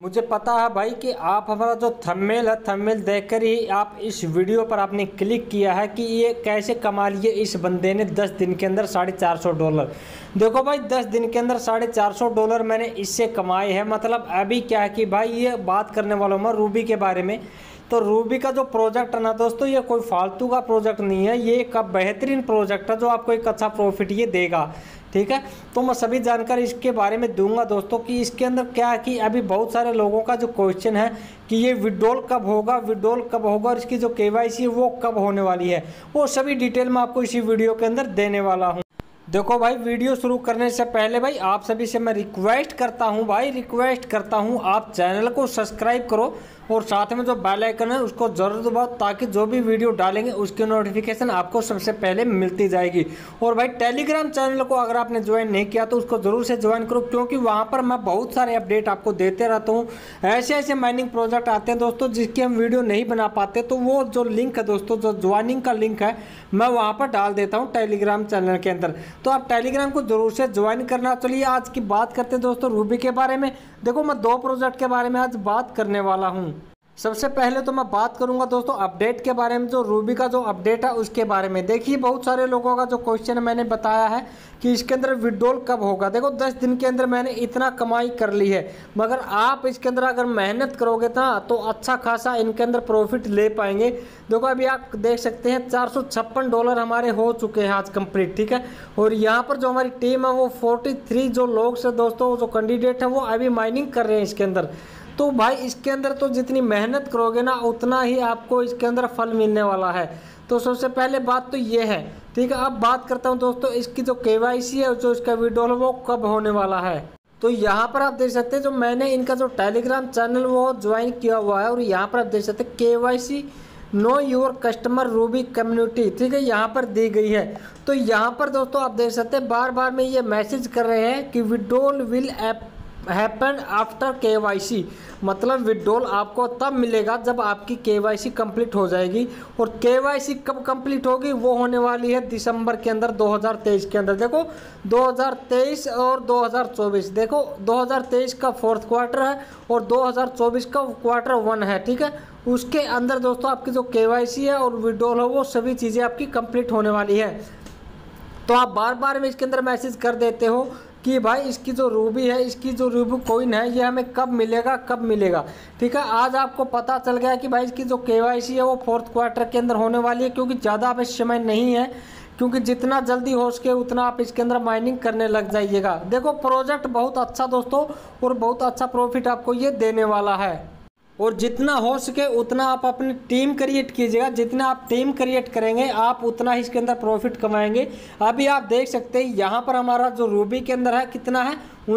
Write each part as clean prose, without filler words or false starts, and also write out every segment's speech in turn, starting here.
मुझे पता है भाई कि आप हमारा जो थंबनेल है, थंबनेल देखकर ही आप इस वीडियो पर आपने क्लिक किया है कि ये कैसे कमा लिए इस बंदे ने 10 दिन के अंदर $450। देखो भाई 10 दिन के अंदर $450 मैंने इससे कमाए हैं। मतलब अभी क्या है कि भाई ये बात करने वाला हूँ मैं रूबी के बारे में। तो रूबी का जो प्रोजेक्ट है ना दोस्तों, ये कोई फालतू का प्रोजेक्ट नहीं है, ये एक बेहतरीन प्रोजेक्ट है जो आपको एक अच्छा प्रॉफिट ये देगा। ठीक है, तो मैं सभी जानकारी इसके बारे में दूंगा दोस्तों कि इसके अंदर क्या है कि अभी बहुत सारे लोगों का जो क्वेश्चन है कि ये विड्रॉल कब होगा, विड्रॉल कब होगा और इसकी जो केवाईसी है वो कब होने वाली है, वो सभी डिटेल में आपको इसी वीडियो के अंदर देने वाला हूँ। देखो भाई, वीडियो शुरू करने से पहले भाई आप सभी से मैं रिक्वेस्ट करता हूँ आप चैनल को सब्सक्राइब करो और साथ में जो बेल आइकन है उसको जरूर दबाओ ताकि जो भी वीडियो डालेंगे उसकी नोटिफिकेशन आपको सबसे पहले मिलती जाएगी। और भाई टेलीग्राम चैनल को अगर आपने ज्वाइन नहीं किया तो उसको जरूर से ज्वाइन करो, क्योंकि वहाँ पर मैं बहुत सारे अपडेट आपको देते रहता हूँ। ऐसे ऐसे माइनिंग प्रोजेक्ट आते हैं दोस्तों जिसकी हम वीडियो नहीं बना पाते, तो वो जो लिंक है दोस्तों, जो ज्वाइनिंग का लिंक है, मैं वहाँ पर डाल देता हूँ टेलीग्राम चैनल के अंदर, तो आप टेलीग्राम को जरूर से ज्वाइन करना। चलिए आज की बात करते हैं दोस्तों रूबी के बारे में। देखो मैं 2 प्रोजेक्ट के बारे में आज बात करने वाला हूँ। सबसे पहले तो मैं बात करूंगा दोस्तों अपडेट के बारे में, जो रूबी का जो अपडेट है उसके बारे में। देखिए बहुत सारे लोगों का जो क्वेश्चन मैंने बताया है कि इसके अंदर विड्रॉल कब होगा। देखो 10 दिन के अंदर मैंने इतना कमाई कर ली है, मगर आप इसके अंदर अगर मेहनत करोगे ना तो अच्छा खासा इनके अंदर प्रॉफिट ले पाएंगे। देखो अभी आप देख सकते हैं $456 हमारे हो चुके हैं आज कंप्लीट। ठीक है, और यहाँ पर जो हमारी टीम है वो 43 जो लोग से दोस्तों, जो कैंडिडेट है वो अभी माइनिंग कर रहे हैं इसके अंदर। तो भाई इसके अंदर तो जितनी मेहनत करोगे ना उतना ही आपको इसके अंदर फल मिलने वाला है। तो सबसे पहले बात तो ये है। ठीक है, अब बात करता हूँ दोस्तों इसकी जो केवाईसी है, जो इसका विड्रॉल है वो कब होने वाला है। तो यहाँ पर आप देख सकते हैं जो मैंने इनका जो टेलीग्राम चैनल वो ज्वाइन किया हुआ है, और यहाँ पर आप देख सकते हैं KYC know your customer ruby community, ठीक है, यहाँ पर दी गई है। तो यहाँ पर दोस्तों आप देख सकते हैं बार बार में ये मैसेज कर रहे हैं कि withdrawal will happen after KYC, मतलब विड्रॉल आपको तब मिलेगा जब आपकी केवाईसी कंप्लीट हो जाएगी। और केवाईसी कब कंप्लीट होगी, वो होने वाली है दिसंबर के अंदर 2023 के अंदर। देखो 2023 और 2024, देखो 2023 का 4th क्वार्टर है और 2024 का क्वार्टर 1 है। ठीक है, उसके अंदर दोस्तों आपकी जो केवाईसी है और विड्रॉल है वो सभी चीज़ें आपकी कंप्लीट होने वाली है। तो आप बार बार में इसके अंदर मैसेज कर देते हो कि भाई इसकी जो रूबी है, इसकी जो रूबी कॉइन है, ये हमें कब मिलेगा। ठीक है, आज आपको पता चल गया कि भाई इसकी जो केवाईसी है वो 4th क्वार्टर के अंदर होने वाली है, क्योंकि ज़्यादा अब समय नहीं है, क्योंकि जितना जल्दी हो सके उतना आप इसके अंदर माइनिंग करने लग जाइएगा। देखो प्रोजेक्ट बहुत अच्छा दोस्तों, और बहुत अच्छा प्रॉफिट आपको ये देने वाला है। और जितना हो सके उतना आप अपनी टीम क्रिएट कीजिएगा, जितना आप टीम क्रिएट करेंगे आप उतना ही इसके अंदर प्रॉफिट कमाएंगे। अभी आप देख सकते हैं यहाँ पर हमारा जो रूबी के अंदर है कितना है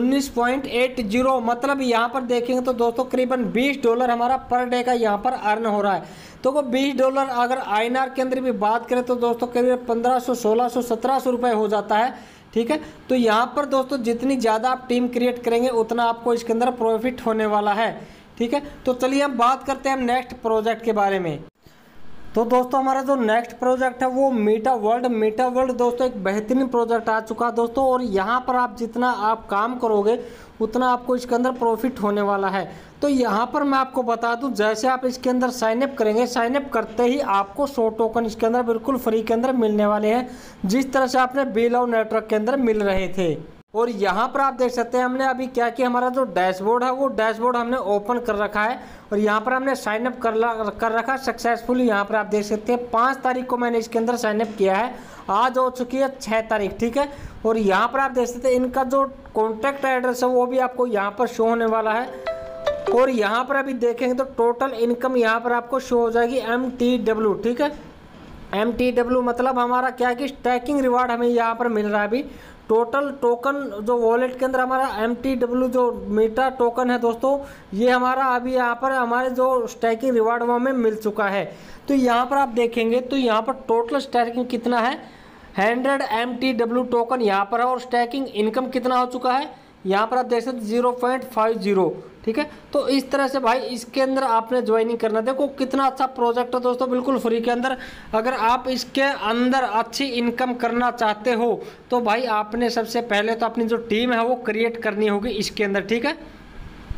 19.80, मतलब यहाँ पर देखेंगे तो दोस्तों करीबन $20 हमारा पर डे का यहाँ पर अर्न हो रहा है। तो वो $20 अगर INR के अंदर भी बात करें तो दोस्तों करीब 1500, 1600, 1700 रुपये हो जाता है। ठीक है, तो यहाँ पर दोस्तों जितनी ज़्यादा आप टीम क्रिएट करेंगे उतना आपको इसके अंदर प्रॉफिट होने वाला है। ठीक है, तो चलिए हम बात करते हैं नेक्स्ट प्रोजेक्ट के बारे में। तो दोस्तों हमारा जो नेक्स्ट प्रोजेक्ट है वो मीटा वर्ल्ड दोस्तों एक बेहतरीन प्रोजेक्ट आ चुका है दोस्तों, और यहाँ पर आप जितना आप काम करोगे उतना आपको इसके अंदर प्रॉफिट होने वाला है। तो यहाँ पर मैं आपको बता दूं, जैसे आप इसके अंदर साइनअप करेंगे, साइनअप करते ही आपको 100 टोकन इसके अंदर बिल्कुल फ्री के अंदर मिलने वाले हैं, जिस तरह से आपने बिलव नेटवर्क के अंदर मिल रहे थे। और यहाँ पर आप देख सकते हैं हमने अभी क्या किया, हमारा जो डैशबोर्ड है वो डैशबोर्ड हमने ओपन कर रखा है, और यहाँ पर हमने साइनअप कर रखा सक्सेसफुली। यहाँ पर आप देख सकते हैं 5 तारीख को मैंने इसके अंदर साइनअप किया है, आज हो चुकी है 6 तारीख। ठीक है, और यहाँ पर आप देख सकते हैं इनका जो कॉन्टैक्ट एड्रेस है वो भी आपको यहाँ पर शो होने वाला है। और यहाँ पर अभी देखेंगे तो टोटल इनकम यहाँ पर आपको शो हो जाएगी MTW। ठीक है, MTW मतलब हमारा क्या है कि स्टैकिंग रिवार्ड हमें यहाँ पर मिल रहा है। अभी टोटल टोकन जो वॉलेट के अंदर हमारा MTW जो मीटा टोकन है दोस्तों, ये हमारा अभी यहाँ पर हमारे जो स्टैकिंग रिवार्ड वो हमें मिल चुका है। तो यहाँ पर आप देखेंगे तो यहाँ पर टोटल स्टैकिंग कितना है, 100 MTW टोकन यहाँ पर है, और स्टैकिंग इनकम कितना हो चुका है यहाँ पर आप देख सकते 0.50। ठीक है, तो इस तरह से भाई इसके अंदर आपने ज्वाइनिंग करना। देखो कितना अच्छा प्रोजेक्ट है दोस्तों, बिल्कुल फ्री के अंदर। अगर आप इसके अंदर अच्छी इनकम करना चाहते हो तो भाई आपने सबसे पहले तो अपनी जो टीम है वो क्रिएट करनी होगी इसके अंदर। ठीक है,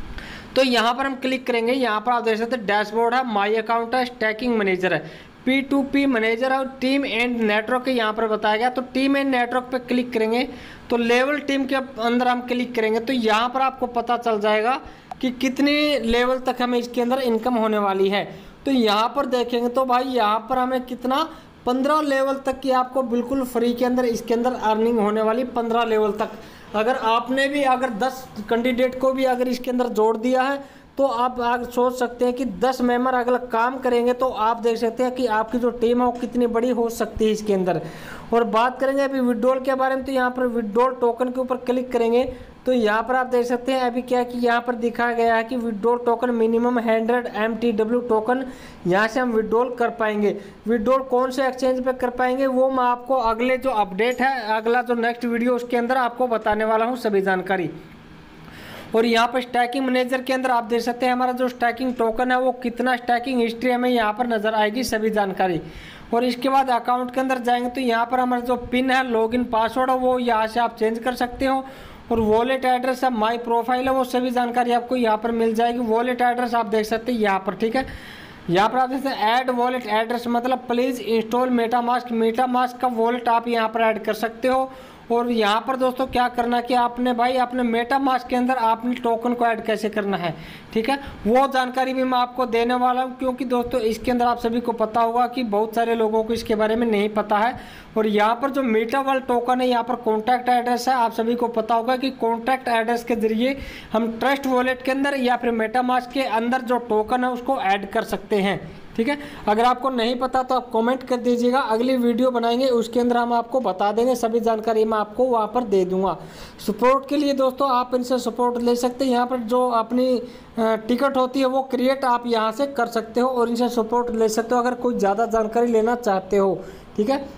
तो यहाँ पर हम क्लिक करेंगे, यहाँ पर आप देख सकते हैं डैशबोर्ड है, माई अकाउंट है, स्टैकिंग मैनेजर है, P2P मैनेजर और टीम एंड नेटवर्क के यहाँ पर बताया गया। तो टीम एंड नेटवर्क पे क्लिक करेंगे तो लेवल टीम के अंदर हम क्लिक करेंगे तो यहाँ पर आपको पता चल जाएगा कि कितने लेवल तक हमें इसके अंदर इनकम होने वाली है। तो यहाँ पर देखेंगे तो भाई यहाँ पर हमें कितना 15 लेवल तक की आपको बिल्कुल फ्री के अंदर इसके अंदर अर्निंग होने वाली, 15 लेवल तक। अगर आपने भी अगर 10 कैंडिडेट को भी अगर इसके अंदर जोड़ दिया है तो आप आगे सोच सकते हैं कि 10 मेंबर अगर काम करेंगे तो आप देख सकते हैं कि आपकी जो टीम है वो कितनी बड़ी हो सकती है इसके अंदर। और बात करेंगे अभी विड्रॉल के बारे में, तो यहाँ पर विड्रॉल टोकन के ऊपर क्लिक करेंगे तो यहाँ पर आप देख सकते हैं अभी क्या कि यहाँ पर दिखाया गया है कि withdrawal token minimum 100 MTW token यहाँ से हम विड्रॉल कर पाएंगे। विड्रॉल कौन से एक्सचेंज पे कर पाएंगे वो मैं आपको अगले जो अपडेट है, अगला जो नेक्स्ट वीडियो उसके अंदर आपको बताने वाला हूँ सभी जानकारी। और यहाँ पर स्टैकिंग मैनेजर के अंदर आप देख सकते हैं हमारा जो स्टैकिंग टोकन है वो कितना स्टैकिंग हिस्ट्री हमें यहाँ पर नजर आएगी सभी जानकारी। और इसके बाद अकाउंट के अंदर जाएंगे तो यहाँ पर हमारा जो पिन है, लॉगिन पासवर्ड है वो यहाँ से आप चेंज कर सकते हो। और वॉलेट एड्रेस है, माई प्रोफाइल है, वो सभी जानकारी आपको यहाँ पर मिल जाएगी। वॉलेट एड्रेस आप देख सकते हैं यहाँ पर, ठीक है। यहाँ पर आप देख सकते हैं ऐड वॉलेट एड्रेस, मतलब प्लीज़ इंस्टॉल मेटामास्क। मेटामास्क का वॉलेट आप यहाँ पर ऐड कर सकते हो। और यहाँ पर दोस्तों क्या करना कि आपने भाई अपने मेटामास्क के अंदर आपने टोकन को ऐड कैसे करना है, ठीक है, वो जानकारी भी मैं आपको देने वाला हूँ। क्योंकि दोस्तों इसके अंदर आप सभी को पता होगा कि बहुत सारे लोगों को इसके बारे में नहीं पता है। और यहाँ पर जो मेटावर्ल्ड टोकन है, यहाँ पर कॉन्टैक्ट एड्रेस है, आप सभी को पता होगा कि कॉन्टैक्ट एड्रेस के जरिए हम ट्रस्ट वॉलेट के अंदर या फिर मेटामास्क के अंदर जो टोकन है उसको ऐड कर सकते हैं, ठीक है। अगर आपको नहीं पता तो आप कमेंट कर दीजिएगा, अगली वीडियो बनाएंगे उसके अंदर हम आपको बता देंगे, सभी जानकारी मैं आपको वहाँ पर दे दूंगा। सपोर्ट के लिए दोस्तों आप इनसे सपोर्ट ले सकते हैं। यहाँ पर जो अपनी टिकट होती है वो क्रिएट आप यहाँ से कर सकते हो और इनसे सपोर्ट ले सकते हो अगर कोई ज़्यादा जानकारी लेना चाहते हो, ठीक है।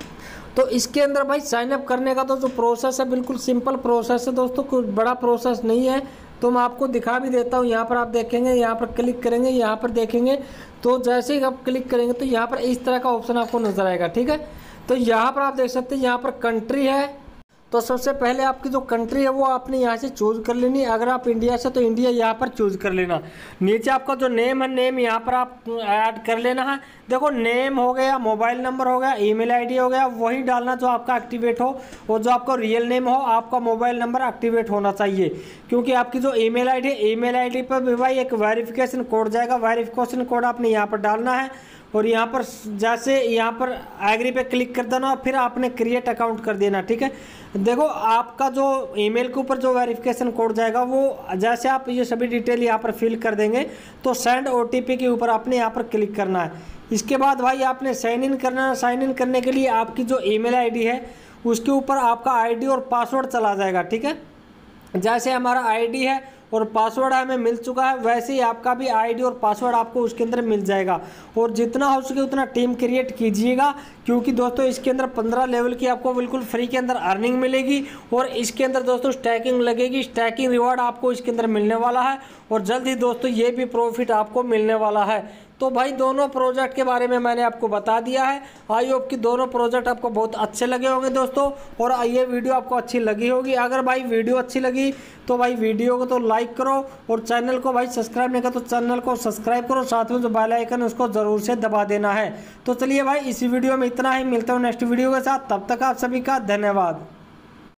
तो इसके अंदर भाई साइन अप करने का तो जो प्रोसेस है बिल्कुल सिंपल प्रोसेस है दोस्तों, कोई बड़ा प्रोसेस नहीं है। तो मैं आपको दिखा भी देता हूँ। यहाँ पर आप देखेंगे, यहाँ पर क्लिक करेंगे, यहाँ पर देखेंगे तो जैसे ही आप क्लिक करेंगे तो यहाँ पर इस तरह का ऑप्शन आपको नजर आएगा, ठीक है। तो यहाँ पर आप देख सकते हैं यहाँ पर कंट्री है। तो सबसे पहले आपकी जो कंट्री है वो आपने यहाँ से चूज कर लेनी। अगर आप इंडिया से तो इंडिया यहाँ पर चूज कर लेना। नीचे आपका जो नेम है, नेम यहाँ पर आप ऐड कर लेना है। देखो नेम हो गया, मोबाइल नंबर हो गया, ईमेल आईडी हो गया, वही डालना जो आपका एक्टिवेट हो। और जो आपका रियल नेम हो, आपका मोबाइल नंबर एक्टिवेट होना चाहिए। क्योंकि आपकी जो ईमेल आईडी पर भी भाई एक वेरिफिकेशन कोड जाएगा, वेरिफिकेशन कोड आपने यहाँ पर डालना है। और यहाँ पर जैसे यहाँ पर एग्री पे क्लिक कर देना और फिर आपने क्रिएट अकाउंट कर देना, ठीक है। देखो आपका जो ईमेल के ऊपर जो वेरिफिकेशन कोड जाएगा वो जैसे आप ये सभी डिटेल यहाँ पर फिल कर देंगे तो सेंड OTP के ऊपर आपने यहाँ पर क्लिक करना है। इसके बाद भाई आपने साइन इन करना है। साइन इन करने के लिए आपकी जो ईमेल आईडी है उसके ऊपर आपका आईडी और पासवर्ड चला जाएगा, ठीक है। जैसे हमारा आईडी है और पासवर्ड हमें मिल चुका है वैसे ही आपका भी आईडी और पासवर्ड आपको उसके अंदर मिल जाएगा। और जितना हो सके उतना टीम क्रिएट कीजिएगा, क्योंकि दोस्तों इसके अंदर 15 लेवल की आपको बिल्कुल फ्री के अंदर अर्निंग मिलेगी। और इसके अंदर दोस्तों स्टैकिंग लगेगी, स्टैकिंग रिवार्ड आपको इसके अंदर मिलने वाला है। और जल्द ही दोस्तों ये भी प्रॉफिट आपको मिलने वाला है। तो भाई दोनों प्रोजेक्ट के बारे में मैंने आपको बता दिया है। आई होप कि दोनों प्रोजेक्ट आपको बहुत अच्छे लगे होंगे दोस्तों, और ये वीडियो आपको अच्छी लगी होगी। अगर भाई वीडियो अच्छी लगी तो भाई वीडियो को तो लाइक करो और चैनल को भाई सब्सक्राइब नहीं किया तो चैनल को सब्सक्राइब करो, साथ में जो बेल आइकन है उसको ज़रूर से दबा देना है। तो चलिए भाई इसी वीडियो में इतना ही, मिलता हूँ नेक्स्ट वीडियो के साथ, तब तक आप सभी का धन्यवाद।